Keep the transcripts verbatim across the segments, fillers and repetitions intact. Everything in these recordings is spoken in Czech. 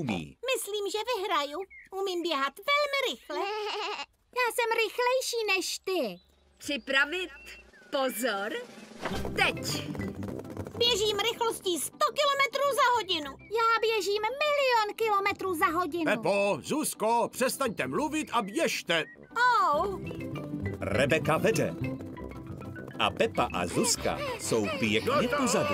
umí. Myslím, že vyhraju. Umím běhat velmi rychle. Já jsem rychlejší než ty. Připravit. Pozor. Teď. Běžím rychlostí sto kilometrů za hodinu. Já běžím milion kilometrů za hodinu. Pepo, Zuzko, přestaňte mluvit a běžte. Oh. Rebeka vede. A Pepa a Zuzka jsou pěkně pozadu.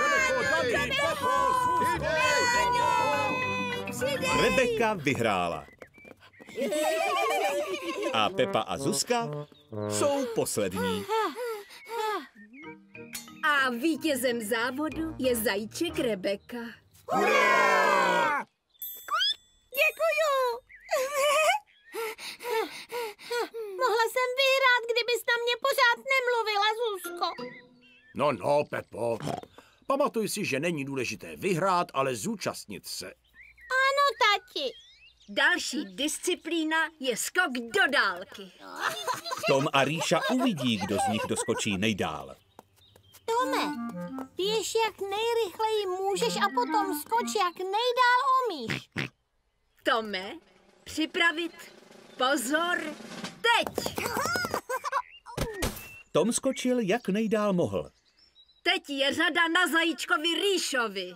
Rebeka vyhrála. A Pepa a Zuzka jsou poslední. A vítězem závodu je zajíček Rebeka. Hurá! Děkuju! Mohla jsem vyhrát, kdybys na mě pořád nemluvila, Zuzko. No, no, Pepo. Pamatuj si, že není důležité vyhrát, ale zúčastnit se. Ano, tati. Další disciplína je skok do dálky. Tom a Ríša uvidí, kdo z nich doskočí nejdál. Tome, běž jak nejrychleji můžeš a potom skoč jak nejdál umíš. Tome, připravit. Pozor, teď! Tom skočil jak nejdál mohl. Teď je řada na zajíčkovi Ríšovi.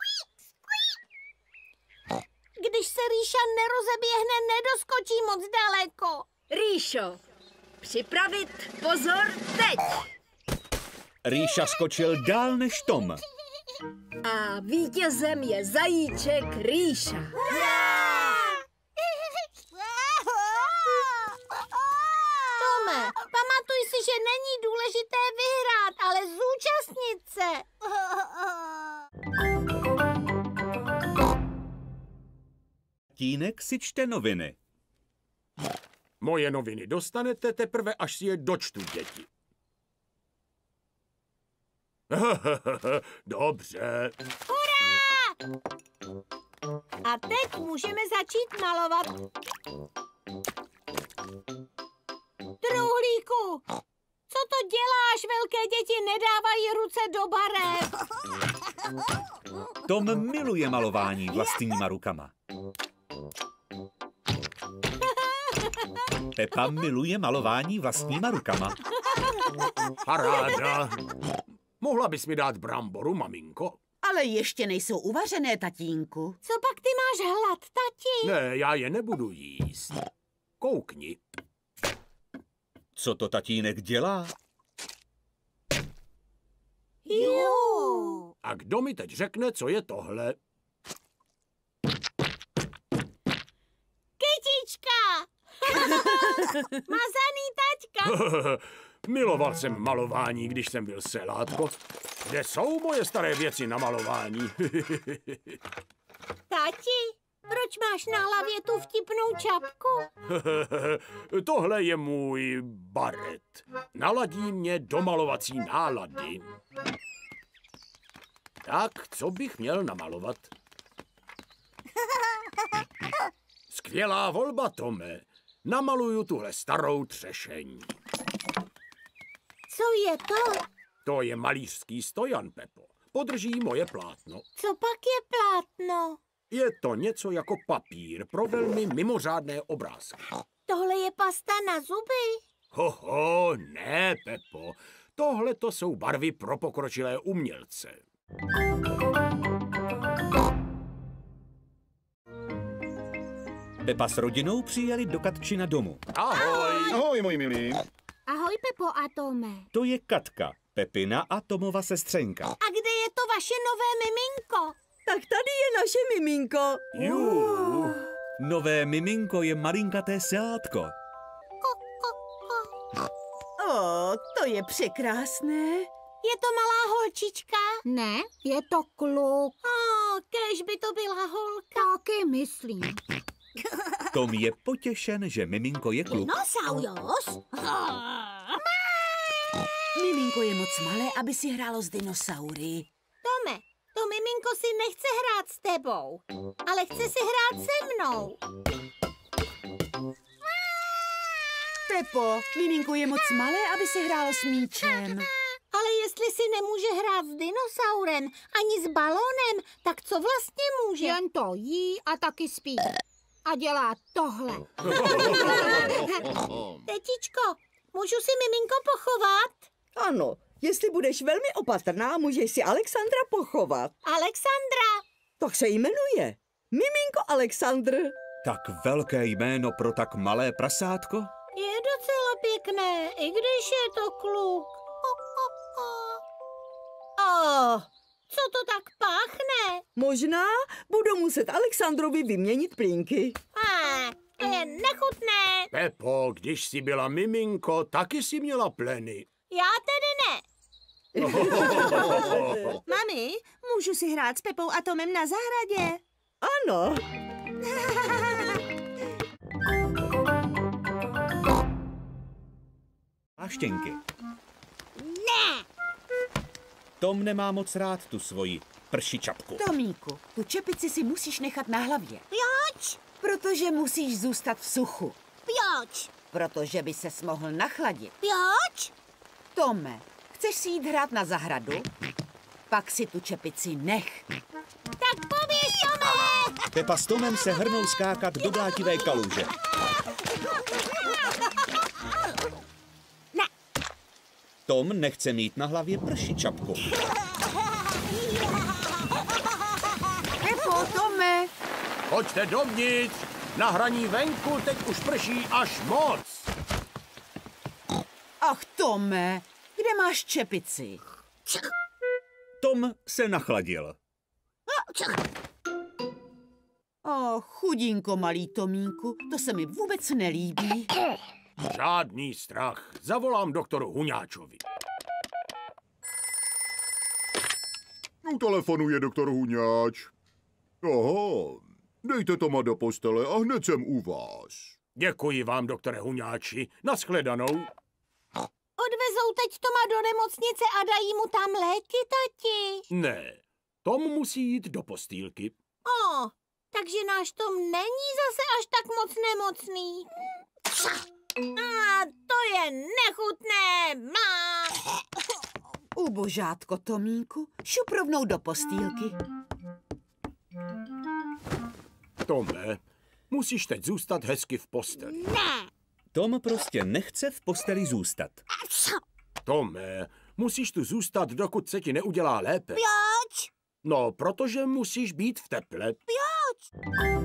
Když se Ríša nerozeběhne, nedoskočí moc daleko. Ríšo, připravit. Pozor, teď! Ríša skočil dál než Tom. A vítězem je zajíček Ríša. Tome, pamatuj si, že není důležité vyhrát, ale zúčastnit se. Tínek si čte noviny. Moje noviny dostanete teprve, až si je dočtu, děti. Dobře. Hurá! A teď můžeme začít malovat. Truhlíku, co to děláš? Velké děti nedávají ruce do barev. Tom miluje malování vlastníma rukama. Pepa miluje malování vlastníma rukama. Paráda. Mohla bys mi dát bramboru, maminko? Ale ještě nejsou uvařené, tatínku. Co pak ty máš hlad, tati? Ne, já je nebudu jíst. Koukni. Co to tatínek dělá? Jo. A kdo mi teď řekne, co je tohle? Kytička! Mazaný taťka! Miloval jsem malování, když jsem byl selátko. Kde jsou moje staré věci na malování? Tati, proč máš na hlavě tu vtipnou čapku? Tohle je můj baret. Naladí mě do malovací nálady. Tak, co bych měl namalovat? Skvělá volba, Tome. Namaluju tuhle starou třešeň. Co je to? To je malířský stojan, Pepo. Podrží moje plátno. Co pak je plátno? Je to něco jako papír pro velmi mimořádné obrázky. Tohle je pasta na zuby? Hoho, ne, Pepo. Tohle to jsou barvy pro pokročilé umělce. Pepa s rodinou přijeli do Katčina domu. Ahoj. Ahoj, moji milí. Ahoj, Pepo a Tome. To je Katka, Pepina a Tomova sestřenka. A kde je to vaše nové miminko? Tak tady je naše miminko. Jú. Nové miminko je malinkaté selátko. O, to je překrásné. Je to malá holčička? Ne, je to kluk. Oh, kéž by to byla holka. Taky myslím. Tom je potěšen, že miminko je kluk. Dinosaurus? Miminko je moc malé, aby si hrálo s dinosaury. Tome, to miminko si nechce hrát s tebou, ale chce si hrát se mnou. Pepo, miminko je moc malé, aby si hrálo s míčem. Ale jestli si nemůže hrát s dinosaurem ani s balónem, tak co vlastně může? Jen to jí a taky spí. A dělá tohle. Tetičko, můžu si miminko pochovat? Ano, jestli budeš velmi opatrná, můžeš si Alexandra pochovat. Alexandra! Tak se jmenuje. Miminko Alexandr. Tak velké jméno pro tak malé prasátko? Je docela pěkné, i když je to kluk. O, o, o. A Co to tak páchne? možná budu muset Alexandrovi vyměnit plínky. A, to je nechutné. Pepo, když jsi byla miminko, taky jsi měla pleny. Já tedy ne. Mami, můžu si hrát s Pepou a Tomem na zahradě? Ano. Pláštěnky. Ne. Tom nemá moc rád tu svoji pršičapku. Tomíku, tu čepici si musíš nechat na hlavě. Proč? Protože musíš zůstat v suchu. Proč? Protože by ses mohl nachladit. Proč? Tome, chceš si jít hrát na zahradu? Pak si tu čepici nech. Tak poběž, Tome! Pepa s Tomem se hrnou skákat do blátivé kaluže. Ne. Tom nechce mít na hlavě pršičapku. Pepo, Tome! Pojďte dovnitř. Na hraní venku teď už prší až moc. Ach, Tome, kde máš čepici? Tom se nachladil. O, chudinko, malý Tomínku, to se mi vůbec nelíbí. Žádný strach. Zavolám doktoru Huňáčovi. U telefonu je doktor Huňáč. Aha, dejte Toma do postele a hned jsem u vás. Děkuji vám, doktore Huňáči. Naschledanou. Odvezou teď Toma do nemocnice a dají mu tam léky, tati. Ne, Tom musí jít do postýlky. O, takže náš Tom není zase až tak moc nemocný. A to je nechutné. Má. Ubožátko, Tomínku, šup rovnou do postýlky. Tome, musíš teď zůstat hezky v posteli. Ne. Tom prostě nechce v posteli zůstat. Tome, musíš tu zůstat, dokud se ti neudělá lépe. Proč? No, protože musíš být v teple. Proč?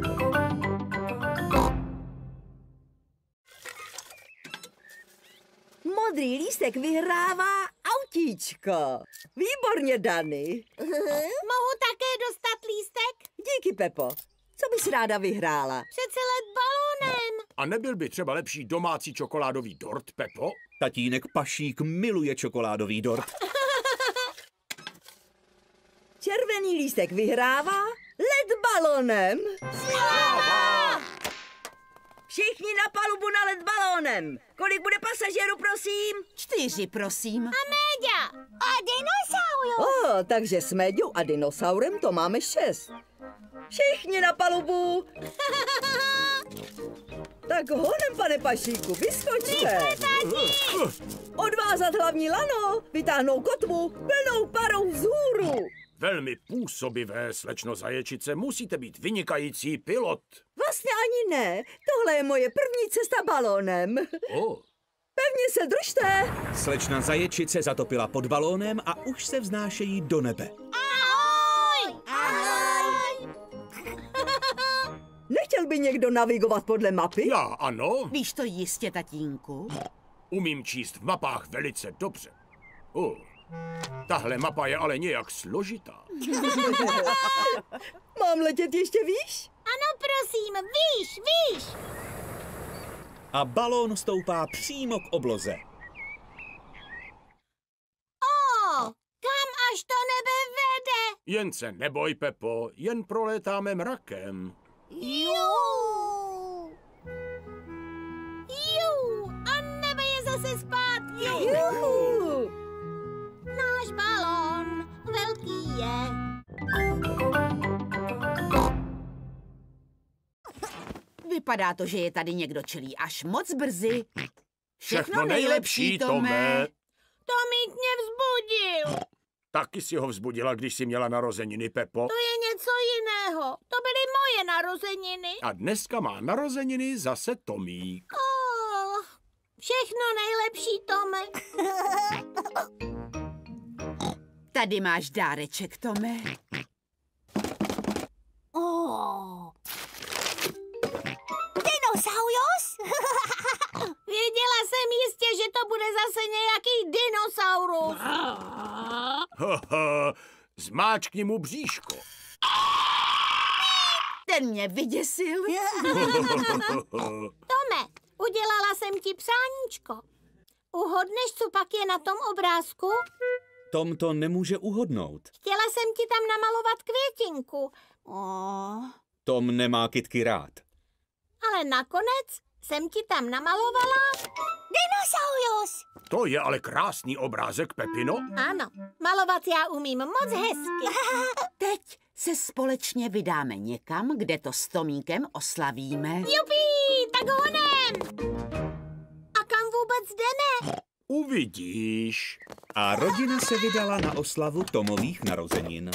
Modrý lístek vyhrává autíčko. Výborně, Dany. Mohu také dostat lístek? Díky, Pepo. Co bys ráda vyhrála? Přece let balónem. A nebyl by třeba lepší domácí čokoládový dort, Pepo? Tatínek Pašík miluje čokoládový dort. Červený lístek vyhrává led balonem. Všichni na palubu na led balónem. Kolik bude pasažérů, prosím? Čtyři, prosím. Méďa. A dinosaurus. O, takže s Méďou a dinosaurem to máme šest. Všichni na palubu. Tak honem, pane Pašíku, vyskočte. Odvázat hlavní lano, vytáhnout kotvu, plnou parou vzhůru. Velmi působivé, slečno Zaječice, musíte být vynikající pilot. Vlastně ani ne, tohle je moje první cesta balónem. O, Pevně se držte. Slečna Zaječice zatopila pod balónem a už se vznášejí do nebe. Ahoj. Ahoj. Nechtěl by někdo navigovat podle mapy? já ano, Víš to jistě, tatínku? umím číst v mapách velice dobře. O, tahle mapa je ale nějak složitá. Mám letět ještě výš? Ano, prosím, výš, výš. A balón stoupá přímo k obloze. O, kam až to nebe vede? Jen se neboj, Pepo, jen prolétáme mrakem. Jú. Jú, a nebe je zase zpátky. Juhu. Náš balón velký je. Vypadá to, že je tady někdo čelí až moc brzy. Všechno nejlepší, Tome. Tomík mě vzbudil. Taky si ho vzbudila, když jsi měla narozeniny, Pepo. To je něco jiného. To byly moje narozeniny. A dneska má narozeniny zase Tomík. Oh, všechno nejlepší, Tome. Tady máš dáreček, Tome. Oh. Dinosaurus? Věděla jsem jistě, že to bude zase nějaký dinosaurus. Haha, zmáčkni mu bříško. Ten mě vyděsil. Tome, udělala jsem ti přáníčko. Uhodneš, co pak je na tom obrázku? Tom to nemůže uhodnout. Chtěla jsem ti tam namalovat květinku. Oh. Tom nemá kytky rád. Ale nakonec jsem ti tam namalovala dinosaurus. To je ale krásný obrázek, Pepino. Ano, malovat já umím moc hezky. Teď se společně vydáme někam, kde to s Tomíkem oslavíme. Jupí, tak honem! A kam vůbec jdeme? Uvidíš. A rodina se vydala na oslavu Tomových narozenin.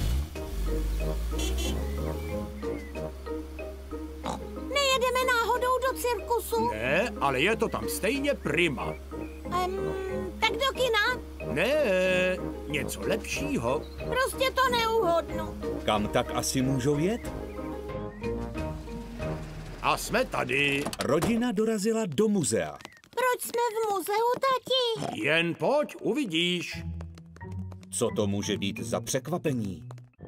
Nejedeme náhodou do cirkusu? Ne, ale je to tam stejně prima. Um, tak do kina? Ne, něco lepšího. Prostě to neuhodnu. Kam tak asi můžou jet? A jsme tady. Rodina dorazila do muzea. Proč jsme v muzeu, tati? Jen pojď, uvidíš. Co to může být za překvapení?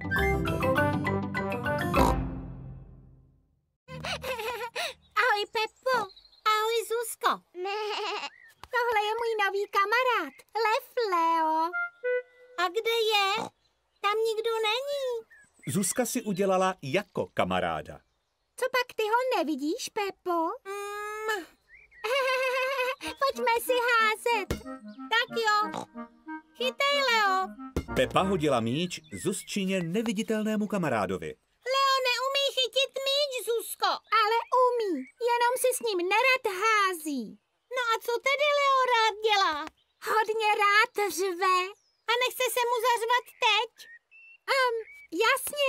Ahoj, Peppo. Ahoj, Zuzko. Ne, tohle je můj nový kamarád, Lev Leo. A kde je? Tam nikdo není. Zuzka si udělala jako kamaráda. Co pak ty ho nevidíš, Peppo? Mm, Pojďme si házet. tak jo. Chytej, Leo. Pepa hodila míč Zuzčině neviditelnému kamarádovi. Leo neumí chytit míč, Zuzko. Ale umí, jenom si s ním nerad hází. No a co tedy Leo rád dělá? Hodně rád řve. A nechce se mu zařvat teď? Um, jasně.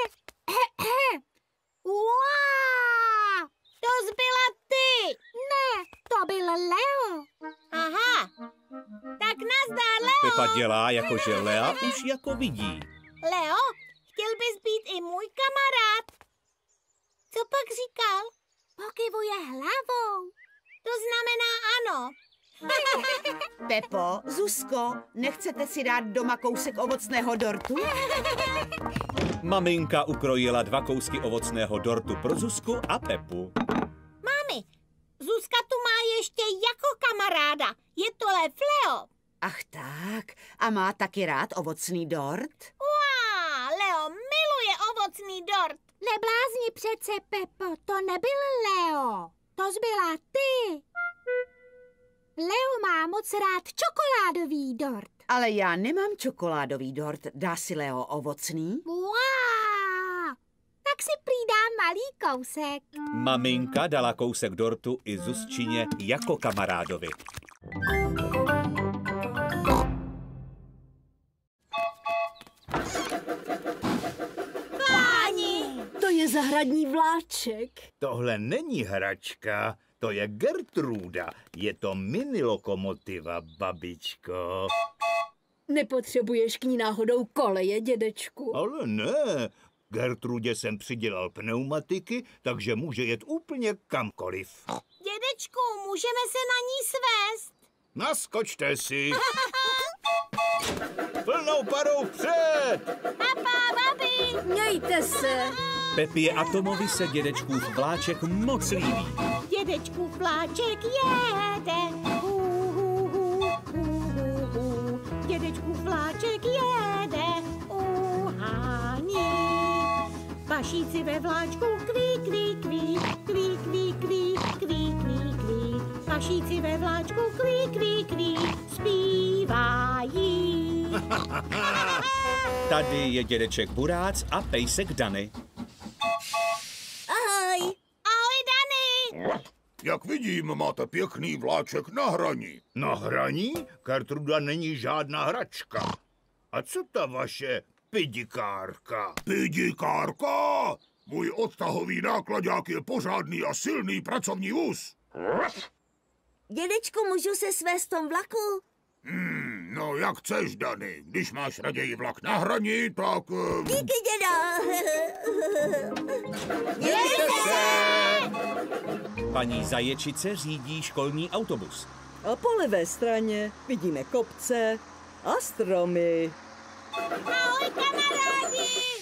Uá! To zbyla ty. Ne, to byl Leo. Aha. Tak nazdar, Leo. Pepa dělá, jako že Lea už jako vidí. Leo, chtěl bys být i můj kamarád. Co pak říkal? Pokyvuje hlavou. To znamená ano. Pepo, Zuzko, nechcete si dát doma kousek ovocného dortu? Maminka ukrojila dva kousky ovocného dortu pro Zuzku a Pepu. Mami, Zuzka tu má ještě jako kamaráda. Je to Lev Leo. Ach tak, a má taky rád ovocný dort? Uá, Leo miluje ovocný dort. Neblázni přece, Pepo, to nebyl Leo. To zbyla ty. Leo má moc rád čokoládový dort. Ale já nemám čokoládový dort, dá si Leo ovocný? Wow! Tak si přidám malý kousek. Maminka dala kousek dortu i Zuzčině jako kamarádovi. Páni! To je zahradní vláček. Tohle není hračka, to je Gertruda. Je to mini lokomotiva, babičko. Nepotřebuješ k ní náhodou koleje, dědečku? Ale ne, Gertrudě jsem přidělal pneumatiky, takže může jet úplně kamkoliv. Dědečku, můžeme se na ní svést? Naskočte si. Plnou parou vpřed! Papa, babi! Mějte se. Pepě a Tomovi se dědečkův vláček moc líbí. Dědečku vláček jede. Hu, hu, hu, hu, hu. Dědečku vláček jede. Uhání. Pašíci ve vláčku kví, kví, kví, kví, kví, kví, kví, kví, kví. Pašíci ve vláčku kví, kví, kví, zpívají. Tady je dědeček Burác a pejsek Dany. Ahoj. Ahoj, Dany. Jak vidím, máte pěkný vláček na hraní. Na hraní? Gertruda není žádná hračka. A co ta vaše pidikárka? Pidikárka? Můj odtahový nákladák je pořádný a silný pracovní vůz. Dědečku, můžu se svést v tom vlaku? Hmm, no jak chceš, Dany. Když máš raději vlak na hraní, tak... Um... Díky, děda. Mějte se! Paní Zaječice řídí školní autobus. A po levé straně vidíme kopce a stromy. Ahoj, kamarádi!